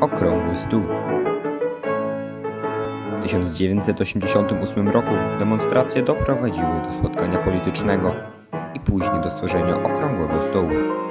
Okrągły stół. W 1988 roku demonstracje doprowadziły do spotkania politycznego i później do stworzenia Okrągłego Stołu.